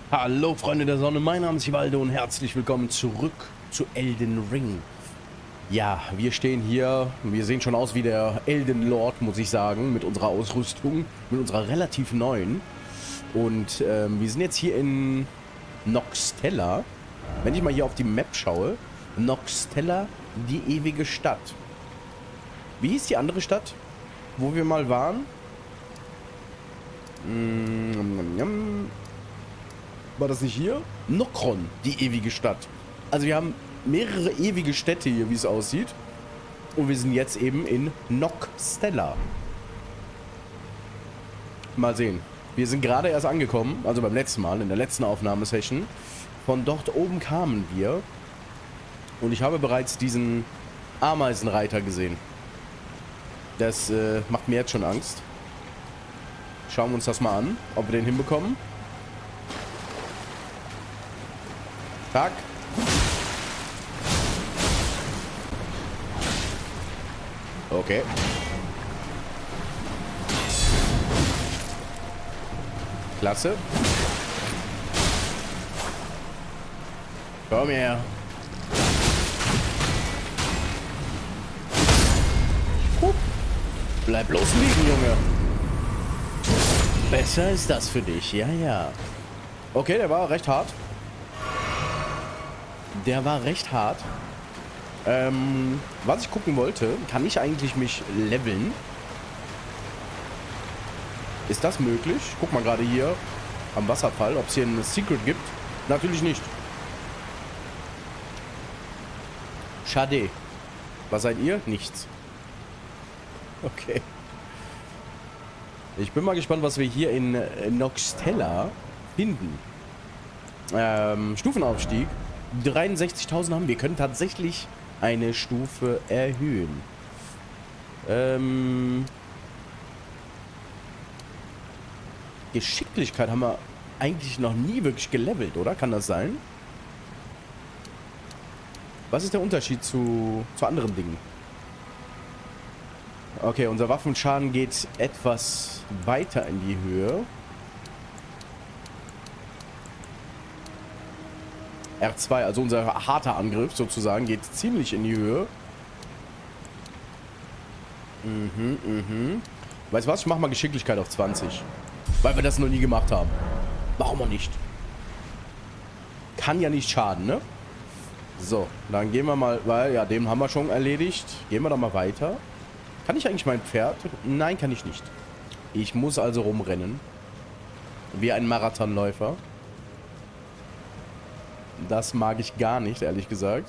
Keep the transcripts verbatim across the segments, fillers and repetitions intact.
Hallo Freunde der Sonne, mein Name ist Ivaldo und herzlich willkommen zurück zu Elden Ring. Ja, wir stehen hier, wir sehen schon aus wie der Elden Lord, muss ich sagen, mit unserer Ausrüstung, mit unserer relativ neuen. Und ähm, wir sind jetzt hier in Nokstella. Wenn ich mal hier auf die Map schaue, Nokstella, die ewige Stadt. Wie hieß die andere Stadt, wo wir mal waren? Mm, War das nicht hier? Nokron, die ewige Stadt. Also wir haben mehrere ewige Städte hier, wie es aussieht. Und wir sind jetzt eben in Nokstella. Mal sehen. Wir sind gerade erst angekommen, also beim letzten Mal, in der letzten Aufnahmesession. Von dort oben kamen wir. Und ich habe bereits diesen Ameisenreiter gesehen. Das äh, macht mir jetzt schon Angst. Schauen wir uns das mal an, ob wir den hinbekommen. Tag. Okay. Klasse. Komm her. Hup. Bleib bloß liegen, Junge. Besser ist das für dich, ja, ja. Okay, der war recht hart. Der war recht hart. Ähm, was ich gucken wollte, kann ich eigentlich mich leveln? Ist das möglich? Guck mal gerade hier am Wasserfall, ob es hier ein Secret gibt. Natürlich nicht. Schade. Was seid ihr? Nichts. Okay. Ich bin mal gespannt, was wir hier in Nokstella finden. Ähm, Stufenaufstieg. dreiundsechzigtausend haben wir. Wir können tatsächlich eine Stufe erhöhen. Ähm, Geschicklichkeit haben wir eigentlich noch nie wirklich gelevelt, oder? Kann das sein? Was ist der Unterschied zu, zu anderen Dingen? Okay, unser Waffenschaden geht etwas weiter in die Höhe. R zwei, also unser harter Angriff sozusagen, geht ziemlich in die Höhe. Mhm, mhm. Weißt du was? Ich mach mal Geschicklichkeit auf zwanzig. Weil wir das noch nie gemacht haben. Warum auch nicht? Kann ja nicht schaden, ne? So, dann gehen wir mal, weil, ja, den haben wir schon erledigt. Gehen wir doch mal weiter. Kann ich eigentlich mein Pferd? Nein, kann ich nicht. Ich muss also rumrennen. Wie ein Marathonläufer. Das mag ich gar nicht, ehrlich gesagt.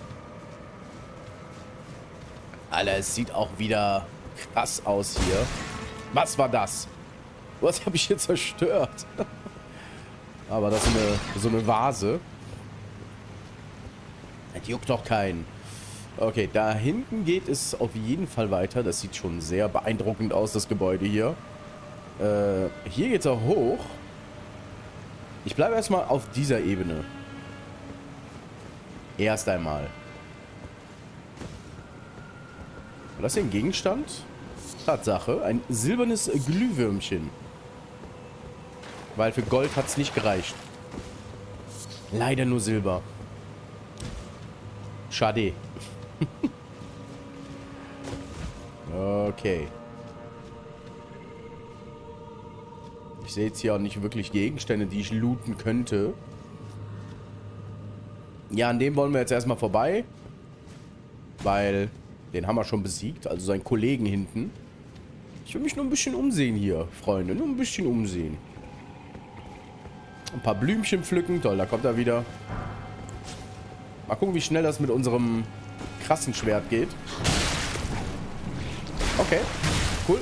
Alter, es sieht auch wieder krass aus hier. Was war das? Was habe ich hier zerstört? Aber das ist eine, so eine Vase. Das juckt doch keinen. Okay, da hinten geht es auf jeden Fall weiter. Das sieht schon sehr beeindruckend aus, das Gebäude hier. Äh, hier geht es auch hoch. Ich bleibe erstmal auf dieser Ebene. Erst einmal. War das hier ein Gegenstand? Tatsache, ein silbernes Glühwürmchen. Weil für Gold hat es nicht gereicht. Leider nur Silber. Schade. Okay. Ich sehe jetzt hier auch nicht wirklich Gegenstände, die ich looten könnte. Ja, an dem wollen wir jetzt erstmal vorbei. Weil den haben wir schon besiegt. Also seinen Kollegen hinten. Ich will mich nur ein bisschen umsehen hier, Freunde. Nur ein bisschen umsehen. Ein paar Blümchen pflücken. Toll, da kommt er wieder. Mal gucken, wie schnell das mit unserem krassen Schwert geht. Okay, cool.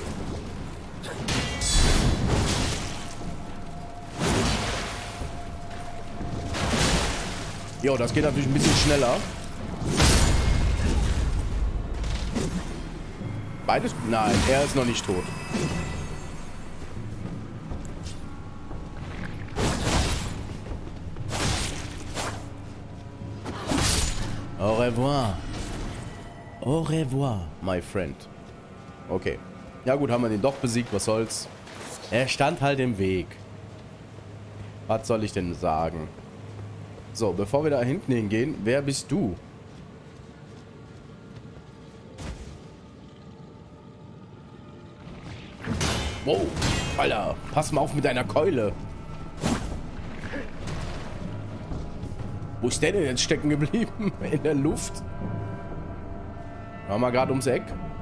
Jo, das geht natürlich ein bisschen schneller. Beides? Nein, er ist noch nicht tot. Au revoir. Au revoir, my friend. Okay. Ja gut, haben wir den doch besiegt, was soll's. Er stand halt im Weg. Was soll ich denn sagen? So, bevor wir da hinten hingehen, wer bist du? Wow, Alter, pass mal auf mit deiner Keule. Wo ist der denn jetzt stecken geblieben? In der Luft? War mal gerade ums Eck.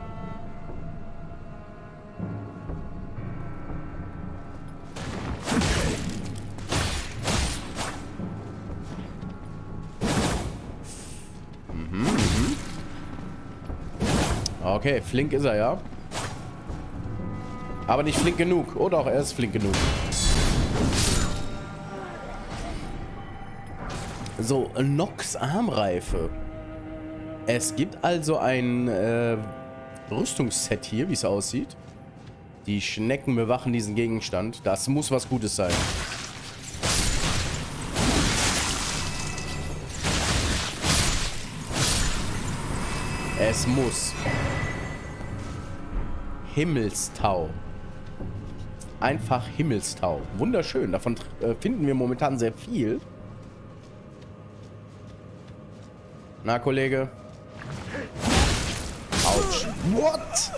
Mhm, mhm. Okay, flink ist er, ja. Aber nicht flink genug. Oh doch, er ist flink genug. So, Nox Armreife. Es gibt also ein äh, Rüstungsset hier, wie es aussieht. Die Schnecken bewachen diesen Gegenstand. Das muss was Gutes sein. Es muss. Himmelstau. Einfach Himmelstau. Wunderschön. Davon äh, finden wir momentan sehr viel. Na, Kollege. Autsch. What?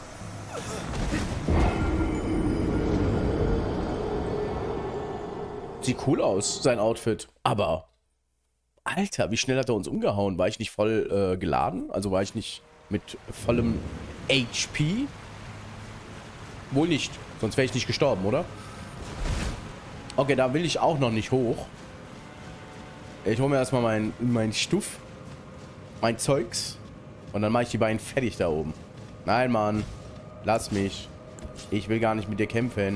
Sieht cool aus, sein Outfit. Aber, Alter, wie schnell hat er uns umgehauen? War ich nicht voll äh, geladen? Also war ich nicht mit vollem H P? Wohl nicht. Sonst wäre ich nicht gestorben, oder? Okay, da will ich auch noch nicht hoch. Ich hole mir erstmal mein, mein Stuff. Mein Zeugs. Und dann mache ich die beiden fertig da oben. Nein, Mann. Lass mich. Ich will gar nicht mit dir kämpfen.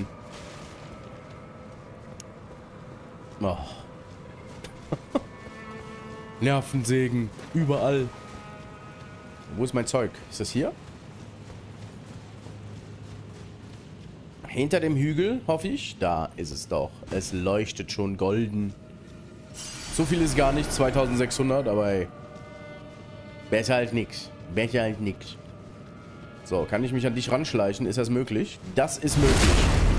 Oh. Nervensägen. Überall. Wo ist mein Zeug? Ist das hier? Hinter dem Hügel, hoffe ich. Da ist es doch. Es leuchtet schon golden. So viel ist gar nicht. zweitausendsechshundert, aber ey. Besser als nix. Besser als nix. So, kann ich mich an dich ranschleichen? Ist das möglich? Das ist möglich.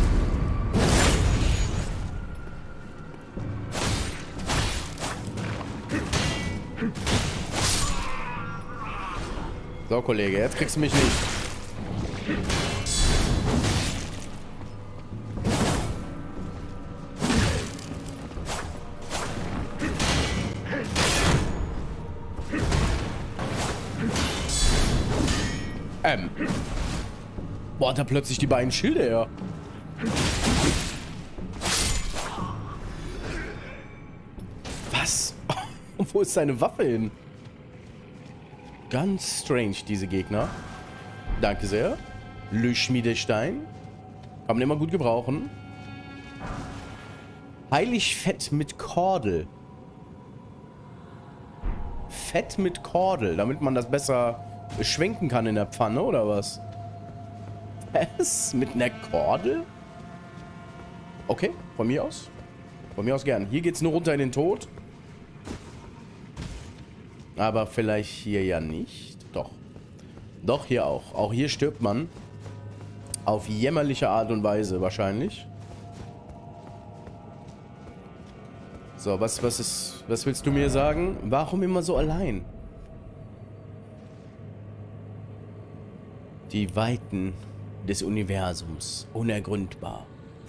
So, Kollege, jetzt kriegst du mich nicht. Ähm. Boah, hat er plötzlich die beiden Schilde her. Was? Wo ist seine Waffe hin? Ganz strange, diese Gegner. Danke sehr. Löschmiedestein. Kann man immer gut gebrauchen. Heilig Fett mit Kordel. Fett mit Kordel, damit man das besser schwenken kann in der Pfanne, oder was? Was? Mit einer Kordel? Okay, von mir aus. Von mir aus gern. Hier geht's nur runter in den Tod. Aber vielleicht hier ja nicht. Doch. Doch, hier auch. Auch hier stirbt man. Auf jämmerliche Art und Weise wahrscheinlich. So, was, was ist. Was willst du mir sagen? Warum immer so allein? Die Weiten des Universums. Unergründbar.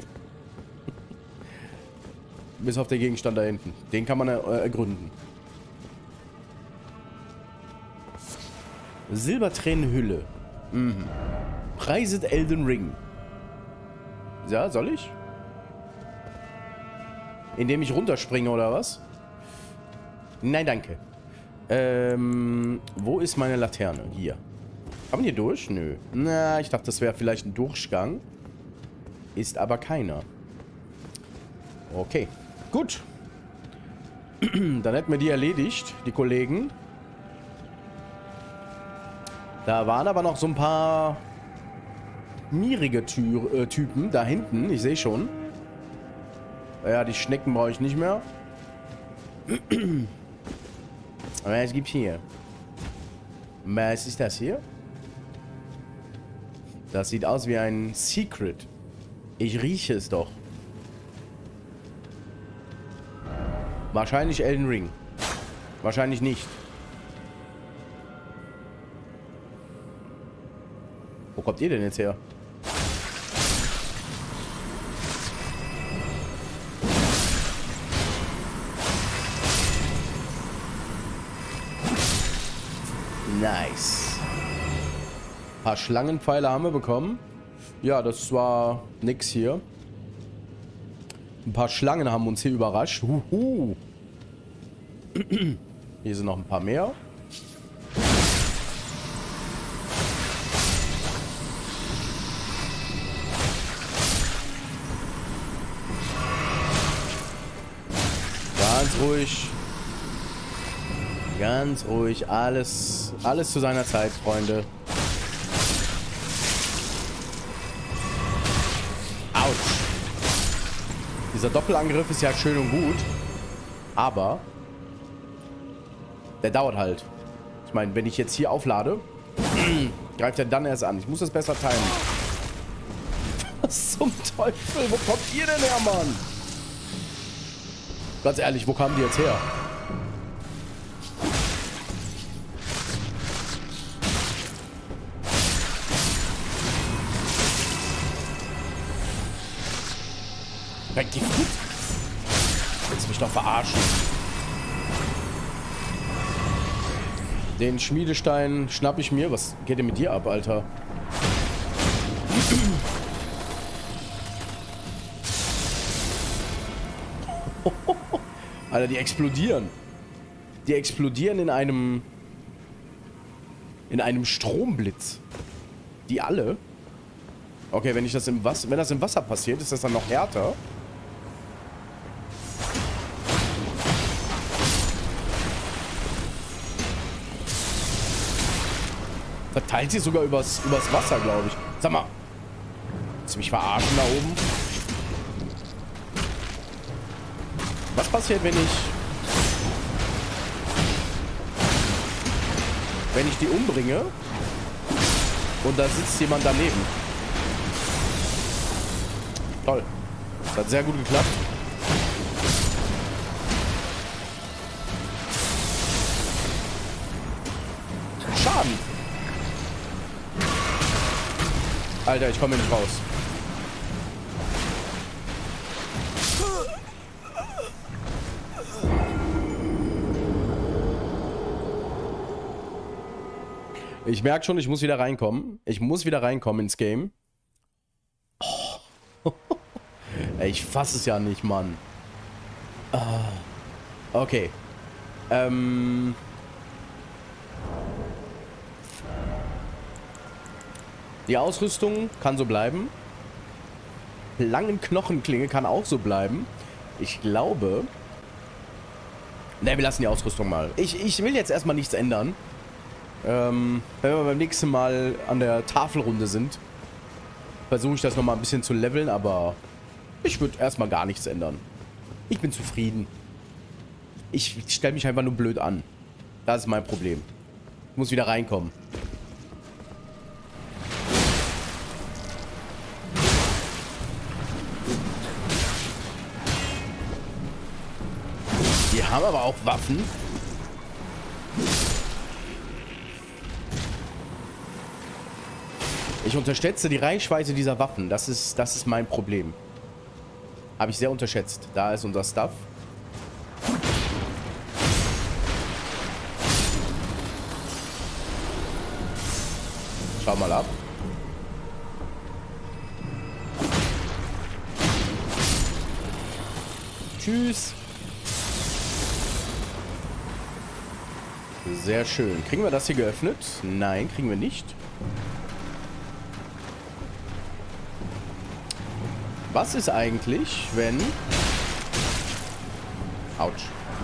Bis auf den Gegenstand da hinten. Den kann man er äh, ergründen. Silbertränenhülle. Mhm. Preiset Elden Ring. Ja, soll ich? Indem ich runterspringe oder was? Nein, danke. Ähm, wo ist meine Laterne? Hier. Kann man hier durch? Nö. Na, ich dachte, das wäre vielleicht ein Durchgang. Ist aber keiner. Okay. Gut. Dann hätten wir die erledigt, die Kollegen. Da waren aber noch so ein paar mierige Tür, äh, Typen da hinten. Ich sehe schon. Ja, die Schnecken brauche ich nicht mehr. Aber es gibt hier. Was ist das hier? Das sieht aus wie ein Secret. Ich rieche es doch. Wahrscheinlich Elden Ring. Wahrscheinlich nicht. Wo kommt ihr denn jetzt her? Nice. Ein paar Schlangenpfeile haben wir bekommen. Ja, das war nix hier. Ein paar Schlangen haben uns hier überrascht. Huhu. Hier sind noch ein paar mehr. Ganz ruhig. Ganz ruhig. Alles, alles zu seiner Zeit, Freunde. Autsch. Dieser Doppelangriff ist ja schön und gut. Aber der dauert halt. Ich meine, wenn ich jetzt hier auflade, greift er dann erst an. Ich muss das besser teilen. Was zum Teufel? Wo kommt ihr denn her, Mann? Ganz ehrlich, wo kamen die jetzt her? Vergiftet? Willst du mich doch verarschen? Den Schmiedestein schnapp ich mir. Was geht denn mit dir ab, Alter? Alter, die explodieren. Die explodieren in einem... in einem Stromblitz. Die alle? Okay, wenn ich das im Wasser... wenn das im Wasser passiert, ist das dann noch härter? Verteilt sie sogar übers, übers Wasser, glaube ich. Sag mal. Willst du mich verarschen da oben? Was passiert, wenn ich... wenn ich die umbringe und da sitzt jemand daneben? Toll. Das hat sehr gut geklappt. Schaden. Alter, ich komme hier nicht raus. Ich merke schon, ich muss wieder reinkommen. Ich muss wieder reinkommen ins Game. Oh. Ey, ich fasse es ja nicht, Mann. Okay. Ähm... Die Ausrüstung kann so bleiben. Langen Knochenklinge kann auch so bleiben. Ich glaube... Ne, wir lassen die Ausrüstung mal. Ich, ich will jetzt erstmal nichts ändern. Ähm, wenn wir beim nächsten Mal an der Tafelrunde sind, versuche ich das nochmal ein bisschen zu leveln, aber ich würde erstmal gar nichts ändern. Ich bin zufrieden. Ich stelle mich einfach nur blöd an. Das ist mein Problem. Ich muss wieder reinkommen. Die haben aber auch Waffen. Ich unterschätze die Reichweite dieser Waffen. Das ist, das ist mein Problem. Habe ich sehr unterschätzt. Da ist unser Stuff. Schau mal ab. Tschüss. Sehr schön. Kriegen wir das hier geöffnet? Nein, kriegen wir nicht. Was ist eigentlich, wenn... Autsch.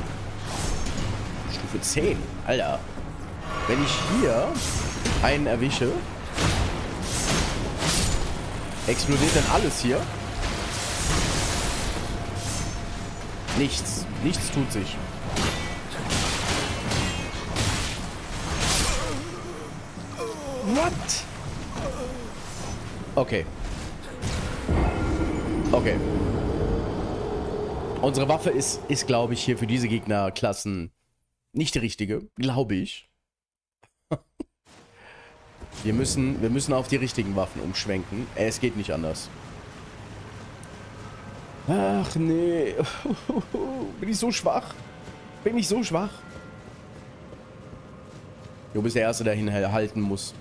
Stufe zehn. Alter. Wenn ich hier einen erwische, explodiert dann alles hier? Nichts. Nichts tut sich. What? Okay. Okay. Unsere Waffe ist, ist glaube ich, hier für diese Gegnerklassen nicht die richtige. Glaube ich. Wir müssen, wir müssen auf die richtigen Waffen umschwenken. Es geht nicht anders. Ach nee. Bin ich so schwach? Bin ich so schwach? Du bist der Erste, der ihn halten muss.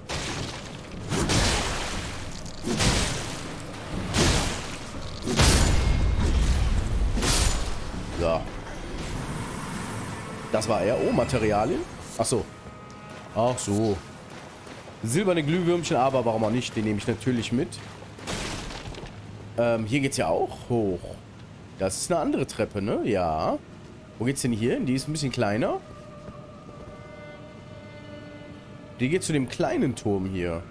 So. Das war er. Oh, Materialien? Ach so. Ach so. Silberne Glühwürmchen, aber warum auch nicht? Den nehme ich natürlich mit. Ähm, hier geht's ja auch hoch. Das ist eine andere Treppe, ne? Ja. Wo geht's denn hier hin? Die ist ein bisschen kleiner. Die geht zu dem kleinen Turm hier.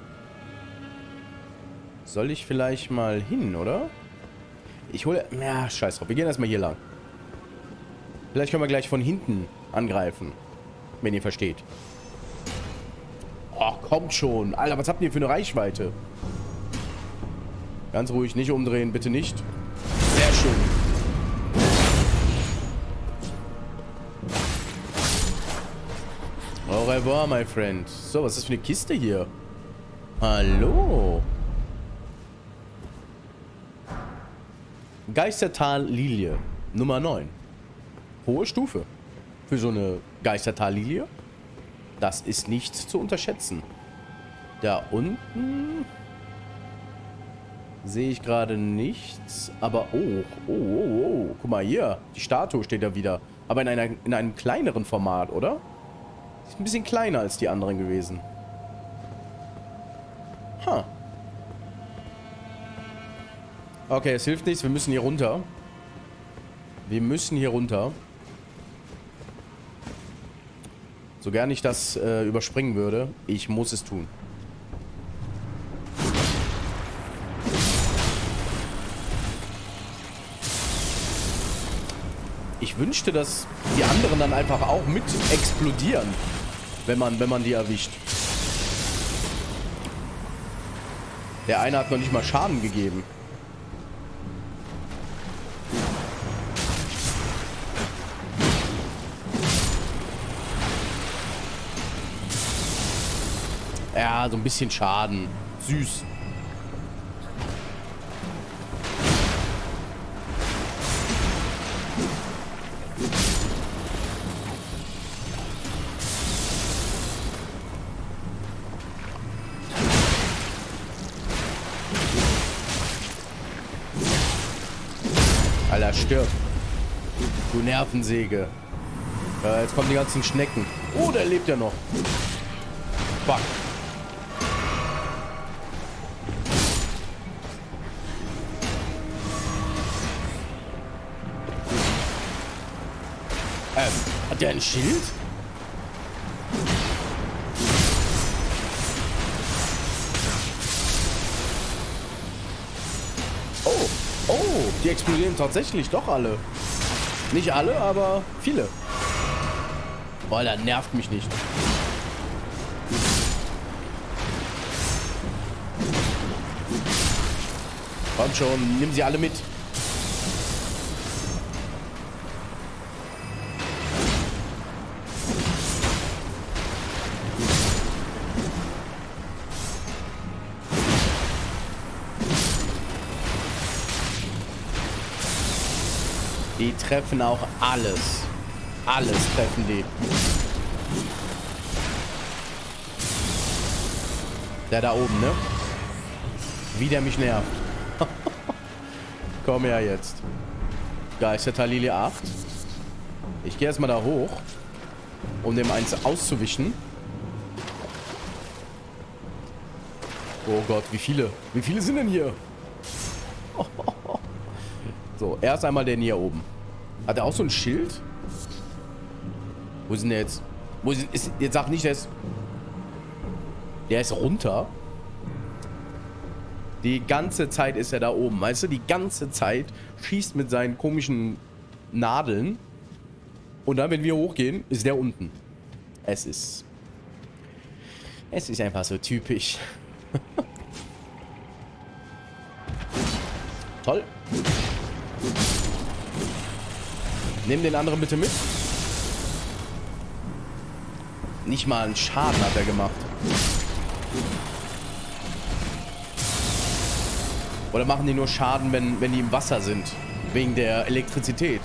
Soll ich vielleicht mal hin, oder? Ich hole... Ja, scheiß drauf. Wir gehen erstmal hier lang. Vielleicht können wir gleich von hinten angreifen. Wenn ihr versteht. Oh, kommt schon. Alter, was habt ihr für eine Reichweite? Ganz ruhig, nicht umdrehen, bitte nicht. Sehr schön. Au revoir, my friend. So, was ist das für eine Kiste hier? Hallo. Geistertal-Lilie. Nummer neun. Hohe Stufe. Für so eine Geistertal-Lilie. Das ist nicht zu unterschätzen. Da unten sehe ich gerade nichts. Aber oh, oh, oh, oh. Guck mal hier. Die Statue steht da wieder. Aber in, einer, in einem kleineren Format, oder? Ist ein bisschen kleiner als die anderen gewesen. Ha. Okay, es hilft nichts. Wir müssen hier runter. Wir müssen hier runter. So gern ich das äh, überspringen würde, ich muss es tun. Ich wünschte, dass die anderen dann einfach auch mit explodieren, wenn man, wenn man die erwischt. Der eine hat noch nicht mal Schaden gegeben. Ja, so ein bisschen Schaden. Süß. Alter, stirb. Du Nervensäge. Äh, jetzt kommen die ganzen Schnecken. Oh, der lebt ja noch. Fuck. Ähm, hat der ein Schild? Oh, oh, die explodieren tatsächlich doch alle. Nicht alle, aber viele. Boah, der nervt mich nicht. Komm schon, nimm sie alle mit. Die treffen auch alles. Alles treffen die. Der da oben, ne? Wie der mich nervt. Komm her jetzt. Geistertal-Lilie acht. Ich gehe erstmal da hoch, um dem eins auszuwischen. Oh Gott, wie viele? Wie viele sind denn hier? So, erst einmal den hier oben. Hat er auch so ein Schild? Wo ist denn der jetzt? Wo ist, ist jetzt sag nicht, der ist... Der ist runter. Die ganze Zeit ist er da oben. Weißt du, die ganze Zeit schießt mit seinen komischen Nadeln. Und dann, wenn wir hochgehen, ist der unten. Es ist... Es ist einfach so typisch. Nimm den anderen bitte mit. Nicht mal einen Schaden hat er gemacht. Oder machen die nur Schaden, wenn, wenn die im Wasser sind? Wegen der Elektrizität.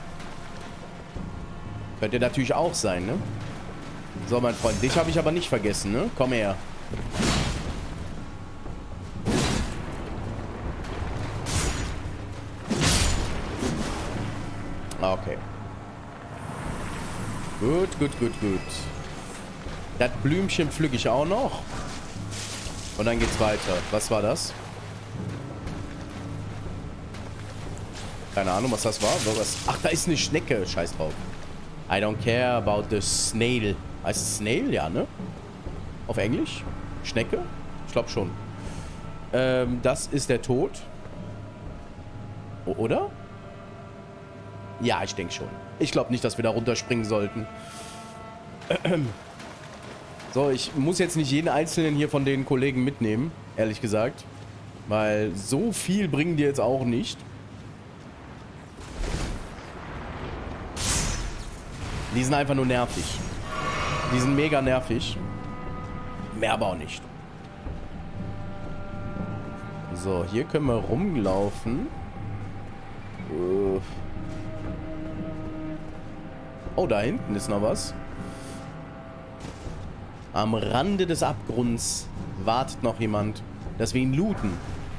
Könnte natürlich auch sein, ne? So, mein Freund. Dich habe ich aber nicht vergessen, ne? Komm her. Okay. Gut, gut, gut, gut. Das Blümchen pflücke ich auch noch. Und dann geht's weiter. Was war das? Keine Ahnung, was das war. Was? Ach, da ist eine Schnecke. Scheiß drauf. I don't care about the snail. Heißt es Snail? Ja, ne? Auf Englisch? Schnecke? Ich glaube schon. Ähm, das ist der Tod. O- oder? Ja, ich denke schon. Ich glaube nicht, dass wir da runterspringen sollten. So, ich muss jetzt nicht jeden einzelnen hier von den Kollegen mitnehmen, ehrlich gesagt. Weil so viel bringen die jetzt auch nicht. Die sind einfach nur nervig. Die sind mega nervig. Mehr aber auch nicht. So, hier können wir rumlaufen. Uh. Oh, da hinten ist noch was. Am Rande des Abgrunds wartet noch jemand, dass wir ihn looten.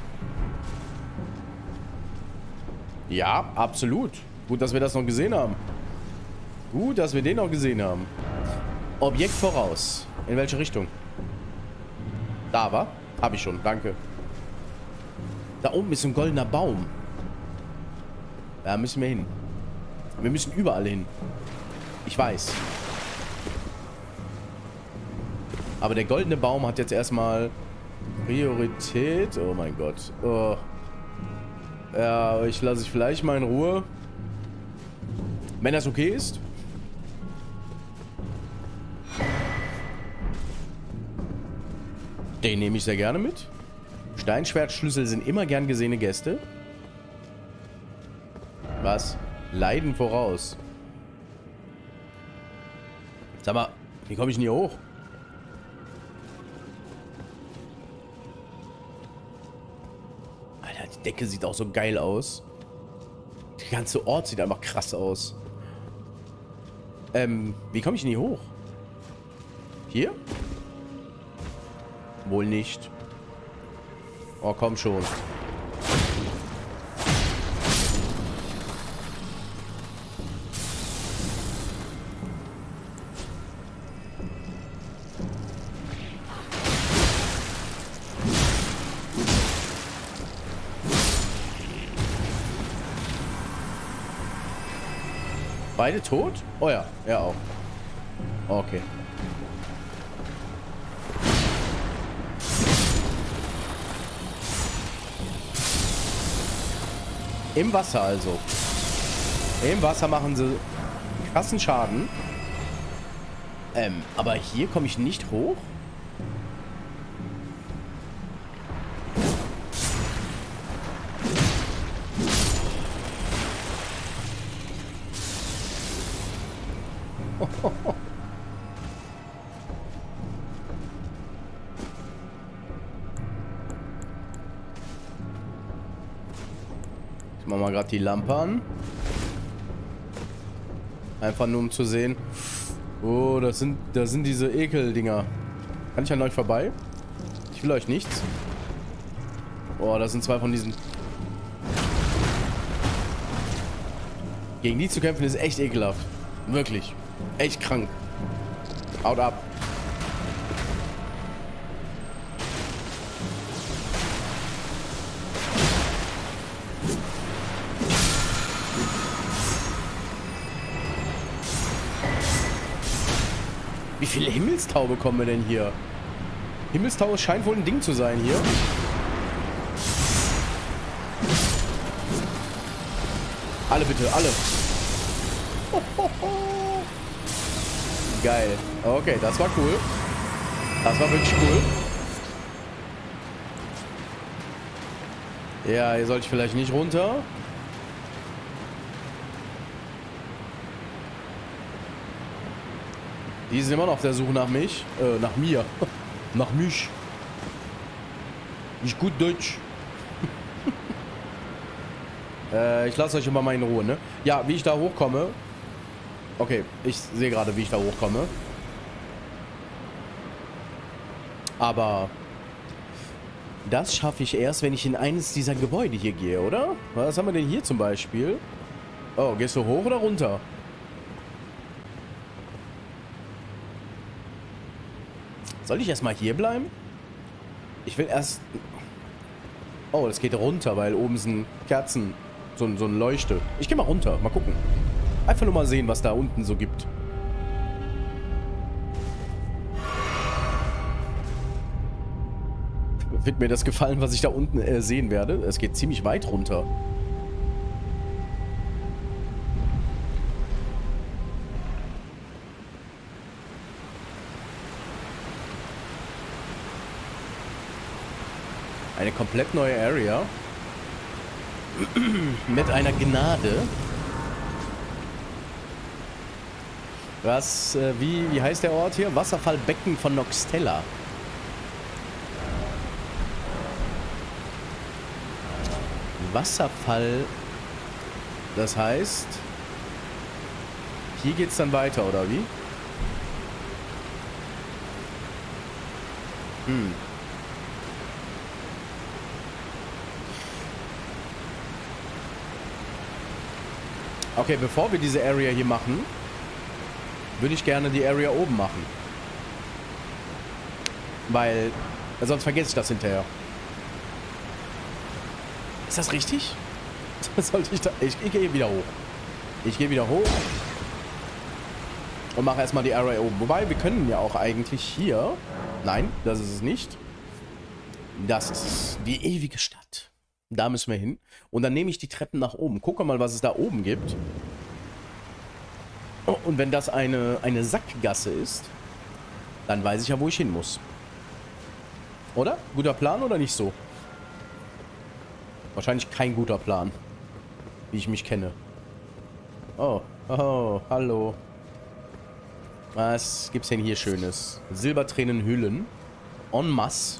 Ja, absolut. Gut, dass wir das noch gesehen haben. Gut, dass wir den noch gesehen haben. Objekt voraus. In welche Richtung? Da war? Hab ich schon, danke. Da oben ist ein goldener Baum. Da müssen wir hin. Wir müssen überall hin. Ich weiß. Aber der goldene Baum hat jetzt erstmal Priorität. Oh mein Gott. Oh. Ja, ich lasse ich vielleicht mal in Ruhe. Wenn das okay ist. Den nehme ich sehr gerne mit. Steinschwertschlüssel sind immer gern gesehene Gäste. Was? Leiden voraus. Sag mal, wie komme ich denn hier hoch? Alter, die Decke sieht auch so geil aus. Der ganze Ort sieht einfach krass aus. Ähm, wie komme ich denn hier hoch? Hier? Wohl nicht. Oh, komm schon. Beide tot? Oh ja, er auch. Okay. Im Wasser also. Im Wasser machen sie krassen Schaden. Ähm, aber hier komme ich nicht hoch. Ich mach mal gerade die Lampe an. Einfach nur um zu sehen. Oh, das sind, das sind diese Ekeldinger. Kann ich an euch vorbei? Ich will euch nichts. Oh, das sind zwei von diesen. Gegen die zu kämpfen ist echt ekelhaft. Wirklich. Echt krank. Haut ab. Wie viele Himmelstau bekommen wir denn hier? Himmelstau scheint wohl ein Ding zu sein hier. Alle bitte, alle. Ho, ho, ho. Geil. Okay, das war cool. Das war wirklich cool. Ja, hier sollte ich vielleicht nicht runter. Die sind immer noch auf der Suche nach mich. Äh, nach mir. Nach mich. Nicht gut Deutsch. äh, ich lasse euch immer mal in Ruhe, ne? Ja, wie ich da hochkomme. Okay, ich sehe gerade, wie ich da hochkomme. Aber das schaffe ich erst, wenn ich in eines dieser Gebäude hier gehe, oder? Was haben wir denn hier zum Beispiel? Oh, gehst du hoch oder runter? Soll ich erstmal hier bleiben? Ich will erst... Oh, das geht runter, weil oben sind Kerzen. So, so ein Leuchte. Ich gehe mal runter, mal gucken. Einfach nur mal sehen, was da unten so gibt. Wird mir das gefallen, was ich da unten äh, sehen werde? Es geht ziemlich weit runter. Eine komplett neue Area. Mit einer Gnade. Was, äh, wie, wie heißt der Ort hier? Wasserfallbecken von Noxtella. Wasserfall. Das heißt, hier geht's dann weiter, oder wie? Hm. Okay, bevor wir diese Area hier machen, würde ich gerne die Area oben machen. Weil, sonst vergesse ich das hinterher. Ist das richtig? Sollte ich da... Ich, ich gehe wieder hoch. Ich gehe wieder hoch. Und mache erstmal die Area oben. Wobei, wir können ja auch eigentlich hier... Nein, das ist es nicht. Das ist es. Die ewige Stadt. Da müssen wir hin. Und dann nehme ich die Treppen nach oben. Gucke mal, was es da oben gibt. Oh, und wenn das eine, eine Sackgasse ist, dann weiß ich ja, wo ich hin muss. Oder? Guter Plan oder nicht so? Wahrscheinlich kein guter Plan. Wie ich mich kenne. Oh, oh, hallo. Was gibt's denn hier Schönes? Silbertränenhüllen. En masse.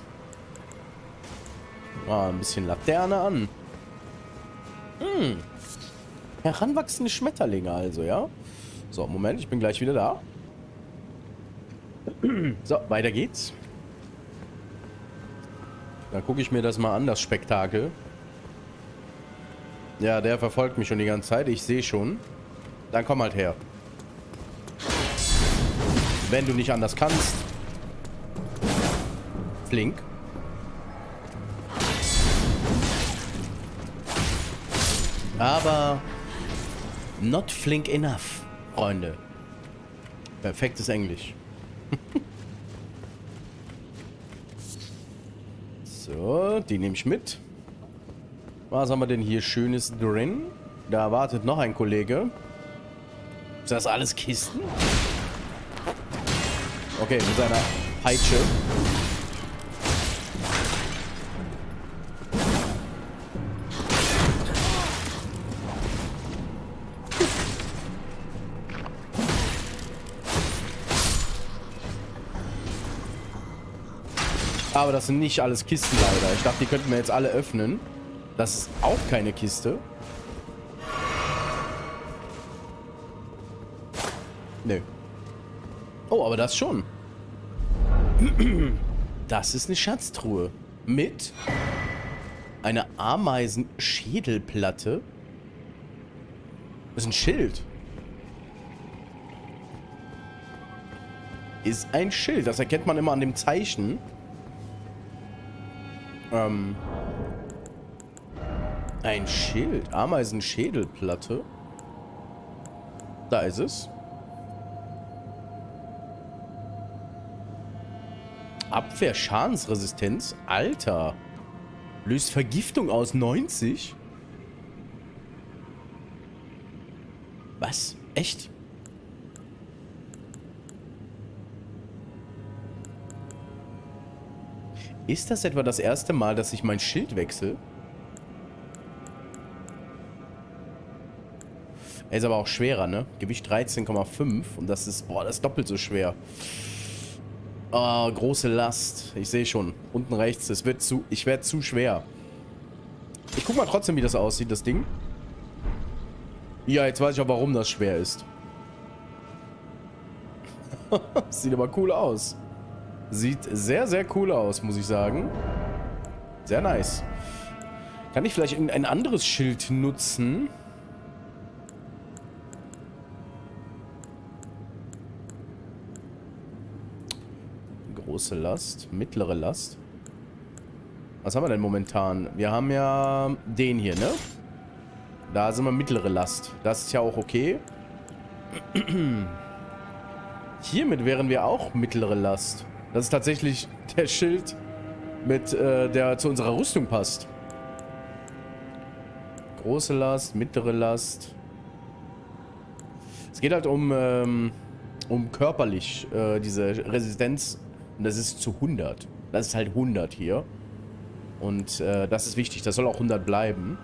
Ah, ein bisschen Laterne an. Hm. Heranwachsende Schmetterlinge also, ja? So, Moment, ich bin gleich wieder da. So, weiter geht's. Da gucke ich mir das mal an, das Spektakel. Ja, der verfolgt mich schon die ganze Zeit. Ich sehe schon. Dann komm halt her. Wenn du nicht anders kannst. Flink. Aber not flink enough, Freunde. Perfektes Englisch. So, die nehme ich mit. Was haben wir denn hier Schönes drin? Da wartet noch ein Kollege. Ist das alles Kisten? Okay, mit seiner Peitsche. Aber das sind nicht alles Kisten leider. Ich dachte, die könnten wir jetzt alle öffnen. Das ist auch keine Kiste. Nö. Oh, aber das schon. Das ist eine Schatztruhe. Mit einer Ameisenschädelplatte. Das ist ein Schild. Ist ein Schild. Das erkennt man immer an dem Zeichen. Ähm... Ein Schild. Ameisenschädelplatte. Da ist es. Abwehr, Schadensresistenz. Alter. Löst Vergiftung aus neunzig. Was? Echt? Ist das etwa das erste Mal, dass ich mein Schild wechsle? Er ist aber auch schwerer, ne? Gewicht dreizehn Komma fünf und das ist, boah, das ist doppelt so schwer. Oh, große Last. Ich sehe schon. Unten rechts, es wird zu, ich werde zu schwer. Ich guck mal trotzdem, wie das aussieht, das Ding. Ja, jetzt weiß ich auch, warum das schwer ist. Sieht aber cool aus. Sieht sehr, sehr cool aus, muss ich sagen. Sehr nice. Kann ich vielleicht irgendein anderes Schild nutzen? Große Last, mittlere Last. Was haben wir denn momentan? Wir haben ja den hier, ne? Da sind wir mittlere Last. Das ist ja auch okay. Hiermit wären wir auch mittlere Last. Das ist tatsächlich der Schild, mit, äh, der zu unserer Rüstung passt. Große Last, mittlere Last. Es geht halt um, ähm, um körperlich äh, diese Resistenz. Und das ist zu hundert. Das ist halt hundert hier. Und äh, das ist wichtig. Das soll auch hundert bleiben.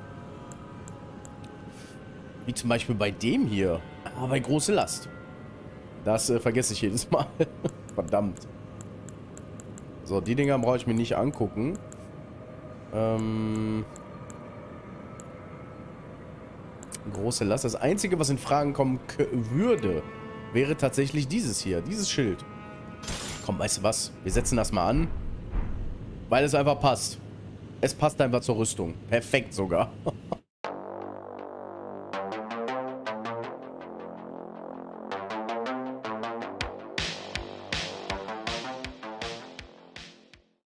Wie zum Beispiel bei dem hier. Aber bei große Last. Das äh, vergesse ich jedes Mal. Verdammt. So, die Dinger brauche ich mir nicht angucken. Ähm... Große Last. Das Einzige, was in Fragen kommen würde, wäre tatsächlich dieses hier. Dieses Schild. Komm, weißt du was? Wir setzen das mal an. Weil es einfach passt. Es passt einfach zur Rüstung. Perfekt sogar.